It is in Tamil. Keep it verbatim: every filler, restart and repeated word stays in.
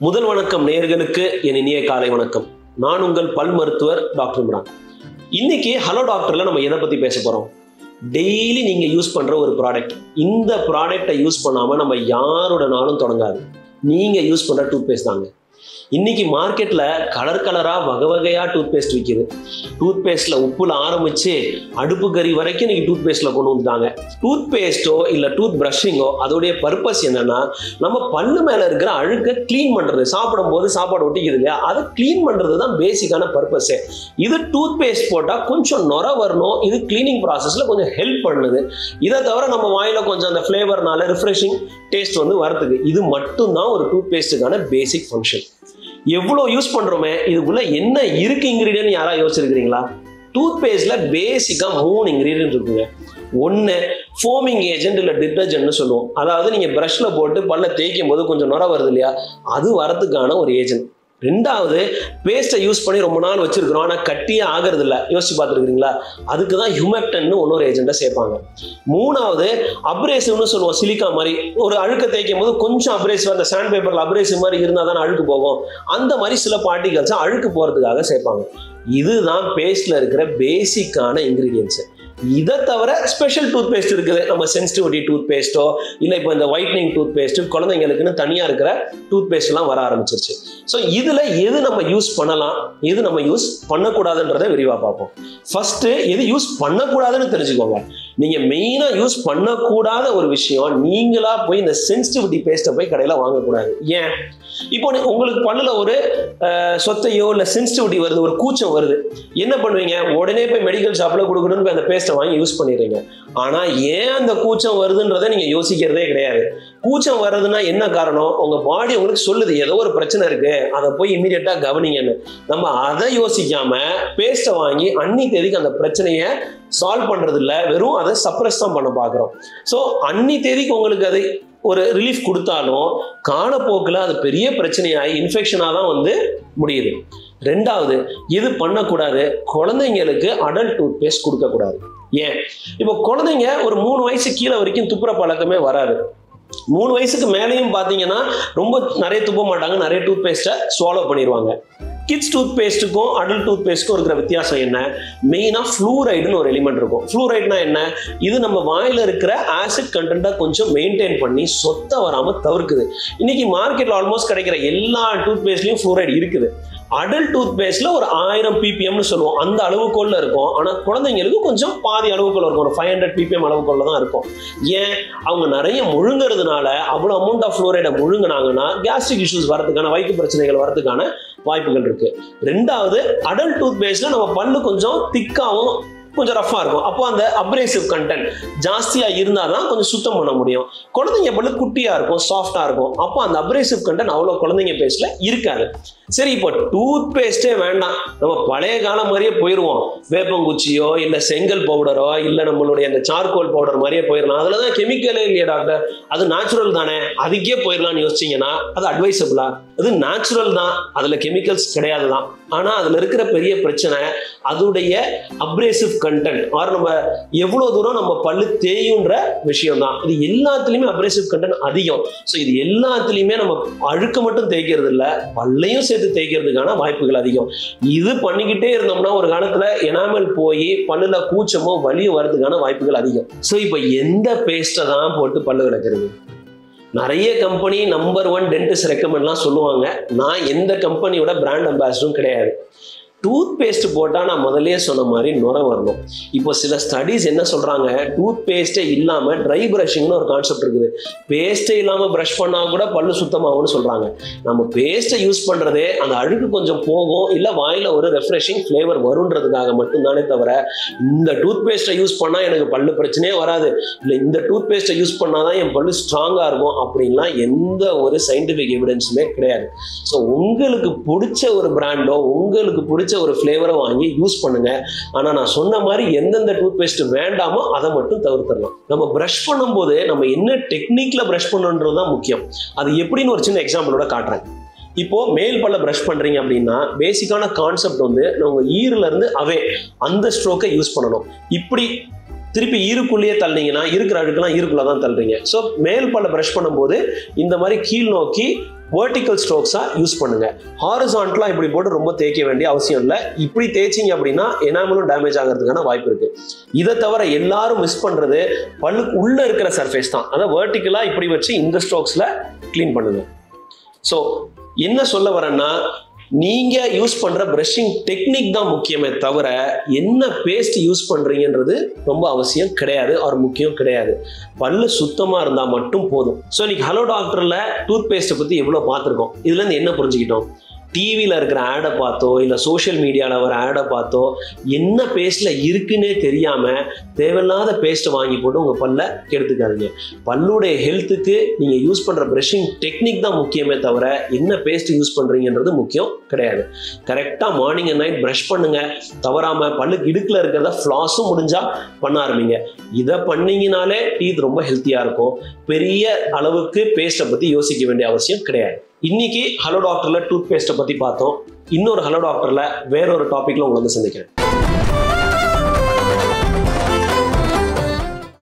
முதல் வணக்கம் நேயர்களுக்கு என் இனிய காலை வணக்கம். நான் உங்கள் பல் மருத்துவர் டாக்டர் இம்ரான். இன்னைக்கு ஹலோ டாக்டர்ல நம்ம எதை பத்தி பேச போறோம்? டெய்லி நீங்க யூஸ் பண்ற ஒரு ப்ராடக்ட். இந்த ப்ராடக்டை யூஸ் பண்ணாம நம்ம யாரோட நாளும் தொடங்காது. நீங்க யூஸ் பண்ற டூத் பேஸ்ட் தாங்க. இன்னைக்கு மார்க்கெட்ல கலர் கலரா வகை வகையா டூத் பேஸ்ட் விற்கிது. டூத் பேஸ்ட்ல உப்புல ஆரம்பிச்சு அடுப்பு கறி வரைக்கும் இன்னைக்கு டூத் பேஸ்ட்ல கொண்டு வந்துட்டாங்க. டூத் பேஸ்டோ இல்ல டூத் பிரஷிங்கோ அதோடைய பர்பஸ் என்னன்னா, நம்ம பல்லு மேல இருக்கிற அழுக்க கிளீன் பண்றது. சாப்பிடும் போது சாப்பாடு ஒட்டிக்குது இல்லையா, அதை கிளீன் பண்றது தான் பேசிக்கான பர்பஸே. இது டூத் பேஸ்ட் போட்டா கொஞ்சம் நொர வரணும், இது கிளீனிங் ப்ராசஸ்ல கொஞ்சம் ஹெல்ப் பண்ணுது. இதை தவிர நம்ம வாயில கொஞ்சம் அந்த ஃபிளேவர்னால ரிஃப்ரெஷிங் டேஸ்ட் வந்து வரதுக்கு. இது மட்டும்தான் ஒரு டூத் பேஸ்ட்டுக்கான பேசிக் ஃபங்க்ஷன். எவ்வளோ யூஸ் பண்றோமே, இதுக்குள்ள என்ன இருக்கு இன்கிரீடியன்ட் யாரா யோசிச்சிருக்கீங்களா? டூத் பேஸ்ட்ல பேசிக்கா மூணு இன்கிரீடியன்ட் இருக்குங்க. ஒன்று ஃபோமிங் ஏஜென்ட் இல்லை டிட்டர்ஜென்ட்னு சொல்லுவோம். அதாவது நீங்க பிரஷ்ல போட்டு பல்ல தேய்க்கும் போது கொஞ்சம் நுர வருது இல்லையா, அது வரதுக்கான ஒரு ஏஜென்ட். ரெண்டாவது, பேஸ்ட்டை யூஸ் பண்ணி ரொம்ப நாள் வச்சிருக்கிறோம் ஆனால் கட்டியே ஆகிறது இல்லை, யோசிச்சு பார்த்துருக்கீங்களா? அதுக்கு தான் ஹியூமெக்டன்னு இன்னொரு ஏஜென்ட்டை சேர்ப்பாங்க. மூணாவது, அப்ரேசிவ்னு சொல்லுவோம். சிலிக்கா மாதிரி ஒரு அழுக்க தேய்க்கும் போது கொஞ்சம் அப்ரேசிவ், அந்த சாண்ட் பேப்பர்ல அப்ரேசிவ் மாதிரி இருந்தால் தானே அழுக்கு போகும். அந்த மாதிரி சில பார்ட்டிகல்ஸை அழுக்கு போகிறதுக்காக சேர்ப்பாங்க. இதுதான் பேஸ்ட்ல இருக்கிற பேசிக்கான இன்கிரீடியன்ஸ். இதை தவிர ஸ்பெஷல் டூத் பேஸ்ட் இருக்குது. நம்ம சென்சிட்டிவிட்டி டூத் பேஸ்ட்டோ இல்லை இப்போ இந்த ஒயிட்னிங் டூத் பேஸ்ட் குழந்தைங்களுக்குன்னு தனியாக இருக்கிற டூத் பேஸ்ட் எல்லாம் வர ஆரம்பிச்சிருச்சு. ஸோ இதில் எது நம்ம யூஸ் பண்ணலாம், எது நம்ம யூஸ் பண்ணக்கூடாதுன்றதை விரிவாக பார்ப்போம். ஃபர்ஸ்ட், எது யூஸ் பண்ணக்கூடாதுன்னு தெரிஞ்சுக்கோங்க. நீங்க மெயினா யூஸ் பண்ணக்கூடாத ஒரு விஷயம், நீங்களா போய் இந்த சென்சிட்டிவிட்டி பேஸ்ட்டை போய் கடையில் வாங்கக்கூடாது. ஏன்? இப்போ உங்களுக்கு பல்லுல ஒரு சொத்தையோ இல்லை சென்சிட்டிவிட்டி வருது, ஒரு கூச்சம் வருது, என்ன பண்ணுவீங்க? உடனே போய் மெடிக்கல் ஷாப்ல கொடுக்கணும்னு போய் அந்த பேஸ்ட்டை வாங்கி யூஸ் பண்ணிடுறீங்க. ஆனா ஏன் அந்த கூச்சம் வருதுன்றதை நீங்க யோசிக்கிறதே கிடையாது. கூச்சம் வர்றதுன்னா என்ன காரணம்? உங்க பாடி உங்களுக்கு சொல்லுது ஏதோ ஒரு பிரச்சனை இருக்கு, அதை போய் இமீடியட்டா கவனிங்கன்னு. நம்ம அதை யோசிக்காம பேஸ்ட்டை வாங்கி அன்னி தேதிக்கு அந்த பிரச்சனையை சால்வ் பண்றது இல்லை, வெறும் அதை சப்ரஸ் தான் பண்ண பார்க்குறோம். ஸோ அன்னி தேதிக்கு உங்களுக்கு அது ஒரு ரிலீஃப் கொடுத்தாலும் காலப்போக்கில் அது பெரிய பிரச்சனையாகி இன்ஃபெக்ஷனாக தான் வந்து முடியுது. ரெண்டாவது, இது பண்ணக்கூடாது, குழந்தைங்களுக்கு அடல்ட் டூத் பேஸ்ட் கொடுக்கக்கூடாது. ஏன்? இப்போ குழந்தைங்க ஒரு மூணு வயசு கீழே வரைக்கும் துப்புற பழக்கமே வராது. மூணு வயசுக்கு மேலேயும் பார்த்தீங்கன்னா ரொம்ப நிறைய துப்ப மாட்டாங்க, நிறைய டூத் பேஸ்ட்டை ஸ்வாலோ பண்ணிடுவாங்க. கிட்ஸ் டூத் பேஸ்ட்டுக்கும் அடல்ட் டூத் பேஸ்ட்டுக்கும் இருக்கிற வித்தியாசம் என்ன? மெயினாக ஃப்ளூரைடுன்னு ஒரு எலிமெண்ட் இருக்கும். ஃப்ளூரைட்னா என்ன? இது நம்ம வாயில் இருக்கிற ஆசிட் கண்டென்ட்டை கொஞ்சம் மெயின்டைன் பண்ணி சொத்தை வராமல் தவிர்க்குது. இன்னைக்கு மார்க்கெட்டில் ஆல்மோஸ்ட் கிடைக்கிற எல்லா டூத் பேஸ்ட்லையும் ஃப்ளூரைடு இருக்குது. அடல்ட் டூத் பேஸ்ட்ல ஒரு ஆயிரம் பிபிஎம்னு சொல்லுவோம், அந்த அளவுக்குள்ள இருக்கும். ஆனால் குழந்தைங்களுக்கு கொஞ்சம் பாதி அளவுக்குள்ள இருக்கும், ஒரு ஃபைவ் ஹண்ட்ரட் பிபிஎம் அளவுக்குள்ள தான் இருக்கும். ஏன்? அவங்க நிறைய முழுங்கிறதுனால அவ்வளோ அமௌண்ட் ஆஃப் ஃப்ளூரைடை முழுங்கினாங்கன்னா கேஸ்ட்ரிக் இஷ்யூஸ் வரதுக்கான, வயிற்று பிரச்சனைகள் வரதுக்கான வாய்ப்புகள் இருக்கு. ரெண்டாவது, அடல்ட் டூத் பேஸ்ட்ல நம்ம பல்லு கொஞ்சம் திக்காவும் கொஞ்சம் ரஃபா இருக்கும். அப்போ அந்த அப்ரேசிவ் கண்டென்ட் ஜாஸ்தியா இருந்தாதான் கொஞ்சம் சுத்தம் பண்ண முடியும். குழந்தைங்க பல்லு குட்டியா இருக்கும், சாஃப்டா இருக்கும். அப்போ அந்த அப்ரேசிவ் கண்டென்ட் அவ்வளோ குழந்தைங்க பேஸ்ட்ல இருக்காது. சரி, இப்போ டூத் பேஸ்டே வேண்டாம், நம்ம பழைய காலம் மாதிரியே போயிடுவோம். வேப்பங்குச்சியோ இல்லை செங்கல் பவுடரோ இல்லை நம்மளுடைய அந்த சார்கோல் பவுடர் மாதிரியே போயிடலாம். அதில் தான் கெமிக்கலே இல்லையா டாக்டர், அது நேச்சுரல் தானே, அதுக்கே போயிடலாம்னு யோசிச்சிங்கன்னா அது அட்வைசபிளா? அது நேச்சுரல் தான், அதில் கெமிக்கல்ஸ் கிடையாது தான். ஆனால் அதில் இருக்கிற பெரிய பிரச்சனை அதோடைய அப்ரேசிவ் கண்டென்ட், ஆர் நம்ம எவ்வளோ தூரம் நம்ம பல்லு தேயுன்ற விஷயம் தான். இது எல்லாத்துலேயுமே அப்ரேசிவ் கண்டென்ட் அதிகம். ஸோ இது எல்லாத்துலேயுமே நம்ம அழுக்க மட்டும் தேய்க்கிறது இல்லை, பல்லையும் சேர்த்து தேய்க்கிறதுக்கான வாய்ப்புகள் அதிகம். இது பண்ணிக்கிட்டே இருந்தோம்னா ஒரு காலத்துல எனாமல் போய் பல்லுல கூச்சமோ வலியோ வர்றதுக்கான வாய்ப்புகள் அதிகம். ஸோ இப்போ எந்த பேஸ்ட்டை தான் போட்டு பல்லு விளக்குறது? நிறைய கம்பெனி நம்பர் ஒன் டென்டிஸ்ட் ரெக்கமெண்ட்லாம் சொல்லுவாங்க. நான் எந்த கம்பெனியோட பிராண்ட் அம்பாசிடரும் கிடையாது. டூத் பேஸ்ட் போட்டால் நான் முதலே சொன்ன மாதிரி நுர வரணும். இப்போ சில ஸ்டடீஸ் என்ன சொல்கிறாங்க, டூத் பேஸ்ட்டே இல்லாமல் ட்ரை ப்ரஷிங்னு ஒரு கான்செப்ட் இருக்குது. பேஸ்ட்டே இல்லாமல் ப்ரஷ் பண்ணால் கூட பல்லு சுத்தமாகும்னு சொல்கிறாங்க. நம்ம பேஸ்ட்டை யூஸ் பண்ணுறதே அந்த அழுக்கு கொஞ்சம் போகும், இல்லை வாயில் ஒரு ரெஃப்ரெஷிங் ஃப்ளேவர் வருன்றதுக்காக மட்டும்தானே தவிர, இந்த டூத் பேஸ்ட்டை யூஸ் பண்ணால் எனக்கு பல்லு பிரச்சனையே வராது, இல்லை இந்த டூத் பேஸ்ட்டை யூஸ் பண்ணால் தான் என் பல்லு ஸ்ட்ராங்காக இருக்கும் அப்படின்லாம் எந்த ஒரு சயின்டிஃபிக் எவிடன்ஸுமே கிடையாது. ஸோ உங்களுக்கு பிடிச்ச ஒரு பிராண்டோ உங்களுக்கு பிடிச்ச ஒரு ஃப்ளேவரை வாங்கி யூஸ் பண்ணுங்க. ஆனா நான் சொன்ன மாதிரி எந்தெந்த டூத் பேஸ்ட் வேண்டாமோ அதை மட்டும் தவிர்த்துடலாம். நம்ம பிரஷ் பண்ணும்போது நம்ம என்ன டெக்னிக்ல பிரஷ் பண்ணணுன்றது தான் முக்கியம். அது எப்படின்னு ஒரு சின்ன எக்ஸாம்பிளோட காட்டுறேன். இப்போ மேல் பல்ல பிரஷ் பண்றீங்க அப்படின்னா பேசிக்கான கான்செப்ட் வந்து உங்க ஈரல இருந்து அவே அந்த ஸ்ட்ரோக்கை யூஸ் பண்ணணும். இப்படி திருப்பி ஈருக்குள்ளேயே தள்ளிங்கன்னா இருக்கிற அழுக்கெல்லாம் ஈருக்குள்ள தான் தள்ளுறீங்க. ஸோ மேல் பல்ல ப்ரஷ் பண்ணும்போது இந்த மாதிரி கீழ் நோக்கி வெர்டிக்கல் ஸ்ட்ரோக்ஸாக யூஸ் பண்ணுங்க. ஹாரிசான்டலாக இப்படி போட்டு ரொம்ப தேய்க்க வேண்டிய அவசியம் இல்லை. இப்படி தேய்ச்சிங்க அப்படின்னா எனாமலும் டேமேஜ் ஆகிறதுக்கான வாய்ப்பு இருக்கு. இதை தவிர எல்லாரும் மிஸ் பண்றது பல்லுக்கு உள்ள இருக்கிற சர்ஃபேஸ் தான். அதாவது வெர்டிக்கலா இப்படி வச்சு இந்த ஸ்ட்ரோக்ஸ்ல கிளீன் பண்ணுங்க. ஸோ என்ன சொல்ல வரேன்னா, நீங்க யூஸ் பண்ற பிரஷிங் டெக்னிக் தான் முக்கியமே தவிர என்ன பேஸ்ட் யூஸ் பண்றீங்கன்றது ரொம்ப அவசியம் கிடையாது, ஒரு முக்கியம் கிடையாது. பல்லு சுத்தமா இருந்தா மட்டும் போதும். ஸோ இன்னைக்கு ஹலோ டாக்டர்ல டூத் பேஸ்ட்டை பத்தி எவ்வளவு பார்த்துருக்கோம். இதுல இருந்து என்ன புரிஞ்சுக்கிட்டோம்? டிவியில் இருக்கிற ஆடை பார்த்தோ இல்லை சோஷியல் மீடியாவில் வர ஆடை பார்த்தோ என்ன பேஸ்ட்டில் இருக்குன்னே தெரியாமல் தேவையில்லாத பேஸ்ட்டை வாங்கி போட்டு உங்கள் பல்லை கெடுத்துக்காதீங்க. பல்லுடைய ஹெல்த்துக்கு நீங்கள் யூஸ் பண்ணுற ப்ரஷிங் டெக்னிக் தான் முக்கியமே தவிர என்ன பேஸ்ட் யூஸ் பண்ணுறீங்கன்றது முக்கியம் கிடையாது. கரெக்டாக மார்னிங் அண்ட் நைட் ப்ரஷ் பண்ணுங்கள். தவறாமல் பல்லுக்கு இடுக்கில் இருக்கிறத ஃப்ளாஸும் முடிஞ்சால் பண்ண ஆரம்பிங்க. இதை பண்ணிங்கனாலே டீத் ரொம்ப ஹெல்த்தியாக இருக்கும். பெரிய அளவுக்கு பேஸ்ட்டை பற்றி யோசிக்க வேண்டிய அவசியம் கிடையாது. இன்னைக்கு ஹலோ டாக்டர்ல டூத் பேஸ்ட்டை பத்தி பார்த்தோம். இன்னொரு ஹலோ டாக்டர்ல வேற ஒரு டாபிக்ல உங்களை வந்து சந்திக்கிறேன்.